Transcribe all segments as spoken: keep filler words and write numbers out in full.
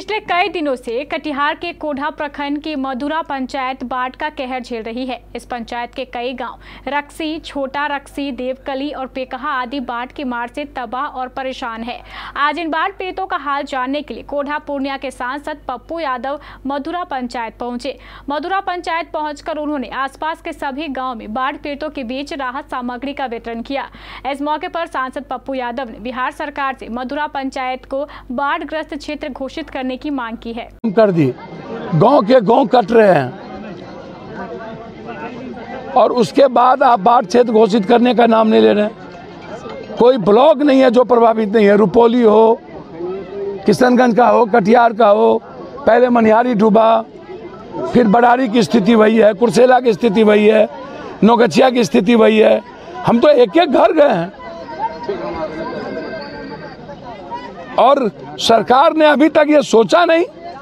पिछले कई दिनों से कटिहार के कोढ़ा प्रखंड की मधुरा पंचायत बाढ़ का कहर झेल रही है। इस पंचायत के कई गांव रक्सी, छोटा रक्सी, देवकली और पेकहा आदि बाढ़ की मार से तबाह और परेशान है। आज इन बाढ़ पीड़ितों का हाल जानने के लिए कोढ़ा पूर्णिया के सांसद पप्पू यादव मधुरा पंचायत पहुंचे। मधुरा पंचायत पहुंचकर उन्होंने आसपास के सभी गाँव में बाढ़ पीड़ितों के बीच राहत सामग्री का वितरण किया। इस मौके पर सांसद पप्पू यादव ने बिहार सरकार से मधुरा पंचायत को बाढ़ग्रस्त क्षेत्र घोषित करने की मांग की है। कर दी, गांव के गांव कट रहे हैं और उसके बाद आप बाढ़ क्षेत्र घोषित करने का नाम नहीं ले रहे हैं। कोई ब्लॉक नहीं है जो प्रभावित नहीं है। रुपौली हो, किशनगंज का हो, कटिहार का हो, पहले मनिहारी डूबा, फिर बड़ारी की स्थिति वही है, कुर्सेला की स्थिति वही है, नौगछिया की स्थिति वही है। हम तो एक एक घर गए हैं और सरकार ने अभी तक ये सोचा नहीं।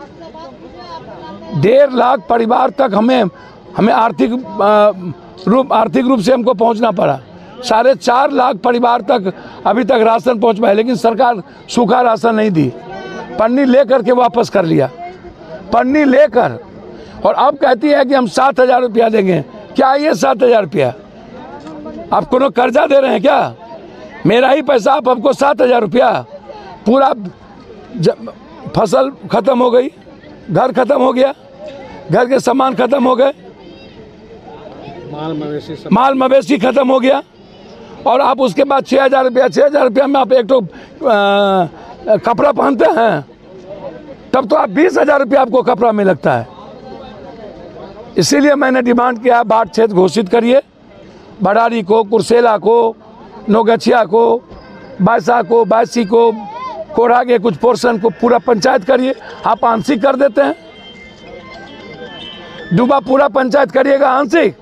डेढ़ लाख परिवार तक हमें हमें आर्थिक रूप आर्थिक रूप से हमको पहुंचना पड़ा। साढ़े चार लाख परिवार तक अभी तक राशन पहुंच पाए, लेकिन सरकार सूखा राशन नहीं दी। पन्नी लेकर के वापस कर लिया, पन्नी लेकर, और अब कहती है कि हम सात हजार रुपया देंगे। क्या ये सात हजार रुपया आप कोनो कर्जा दे रहे हैं क्या? मेरा ही पैसा आप हमको सात हजार रुपया, पूरा फसल खत्म हो गई, घर खत्म हो गया, घर के सामान खत्म हो गए, माल मवेशी माल मवेशी खत्म हो गया, और आप उसके बाद छः हजार रुपया छः हजार रुपया में आप एक तो कपड़ा पहनते हैं, तब तो आप बीस हजार रुपया आपको कपड़ा में लगता है। इसीलिए मैंने डिमांड किया, बाढ़ क्षेत्र घोषित करिए। बड़ारी को, कुर्सेला को, नौगछिया को, बायसा को, बायसी को, कोढ़ा के कुछ पोर्शन को पूरा पंचायत करिए। आप आंशिक कर देते हैं, डूबा पूरा पंचायत करिएगा आंशिक।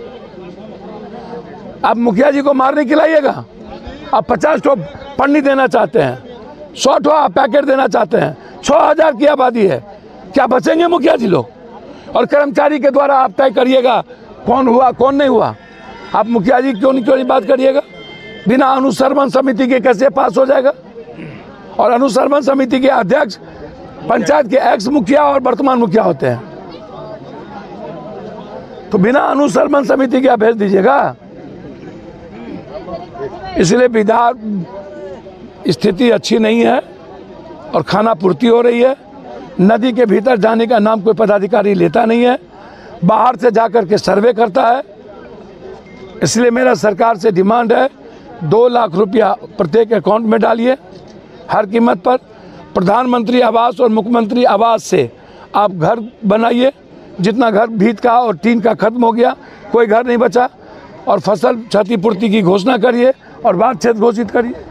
आप मुखिया जी को मारने खिलाइएगा। आप पचास ठो पन्नी देना चाहते हैं, सौ ठो आप पैकेट देना चाहते हैं। छः हजार की आबादी है, क्या बचेंगे मुखिया जी लोग? और कर्मचारी के द्वारा आप तय करिएगा कौन हुआ कौन नहीं हुआ। आप मुखिया जी क्यों नहीं क्यों नहीं बात करिएगा? बिना अनुश्रवण समिति के कैसे पास हो जाएगा? और अनुश्रवण समिति के अध्यक्ष पंचायत के एक्स मुखिया और वर्तमान मुखिया होते हैं, तो बिना अनुश्रवण समिति के आप भेज दीजिएगा। इसलिए विधार स्थिति अच्छी नहीं है और खाना पूर्ति हो रही है। नदी के भीतर जाने का नाम कोई पदाधिकारी लेता नहीं है, बाहर से जाकर के सर्वे करता है। इसलिए मेरा सरकार से डिमांड है, दो लाख रुपया प्रत्येक अकाउंट में डालिए हर कीमत पर। प्रधानमंत्री आवास और मुख्यमंत्री आवास से आप घर बनाइए। जितना घर भीत का और टीन का खत्म हो गया, कोई घर नहीं बचा। और फसल क्षतिपूर्ति की घोषणा करिए और बाढ़ क्षेत्र घोषित करिए।